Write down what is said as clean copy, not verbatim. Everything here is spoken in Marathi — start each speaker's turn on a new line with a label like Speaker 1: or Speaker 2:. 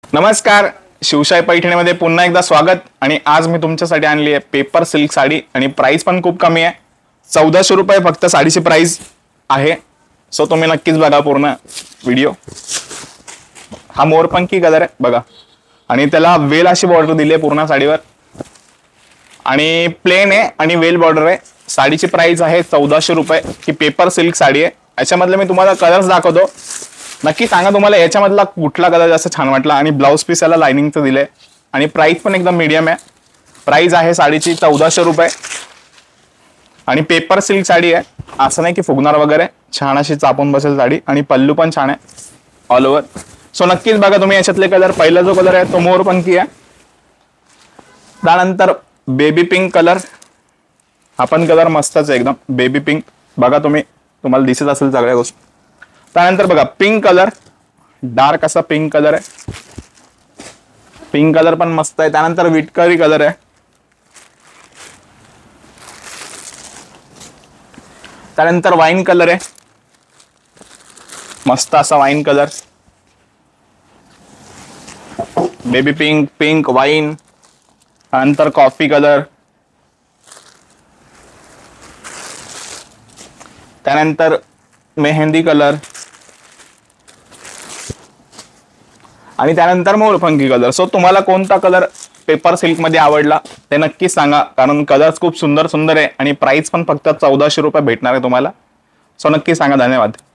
Speaker 1: नमस्कार, शिवशाही पैठणीमध्ये पुन्हा एकदा स्वागत। आणि आज मी तुमच्यासाठी आणली आहे पेपर सिल्क साडी आणि प्राइस पण खूप कमी आहे। 1400 रुपये फक्त साडीची प्राइस आहे। सो तुम्ही नक्कीच बघा पूर्ण व्हिडिओ। हा मोरपंखी कलर आहे बघा, आणि त्याला वेल अशी बॉर्डर दिली आहे पूर्ण साडीवर, आणि प्लेन आहे आणि वेल बॉर्डर आहे। साडीची प्राइस आहे 1400 रुपये। ही पेपर सिल्क साडी आहे। याच्यामधले मी तुम्हाला कलर्स दाखवतो, नक्की सांगा तुम्हाला याच्यामधला कुठला कलर जास्त छान वाटला। आणि ब्लाउज पीस याला लाइनिंगचं दिलंय आणि प्राइस पण एकदम मीडियम आहे। प्राइस आहे साडीची 1400 रुपये आणि पेपर सिल्क साडी आहे, असं नाही की फुगणार वगैरे, छान अशी चापून बसेल साडी आणि पल्लू पण छान आहे ऑल ओव्हर। सो नक्कीच बघा तुम्ही याच्यातले कलर। पहिला जो कलर आहे तो मोरपंखी आहे, त्यानंतर बेबी पिंक कलर, हा पण कलर मस्तच आहे एकदम बेबी पिंक, बघा तुम्ही, तुम्हाला दिसत असेल सगळ्या गोष्टी। त्यानंतर बघा पिंक कलर, डार्क असा पिंक कलर आहे, पिंक कलर पण मस्त आहे। त्यानंतर विटकरी कलर आहे, त्यानंतर वाईन कलर आहे, मस्त असा wine colour, baby pink, pink wine, त्यानंतर कॉफी कलर, त्यानंतर मेहंदी कलर, आणि त्यानंतर मोरपंखी कलर। सो तुम्हाला कोणता कलर पेपर सिल्क मध्ये आवडला ते नक्की सांगा, कारण कलर्स खूप सुंदर सुंदर आहे आणि प्राइस पण फक्त 1400 रुपये भेटणार आहे तुम्हाला। सो नक्की सांगा। धन्यवाद।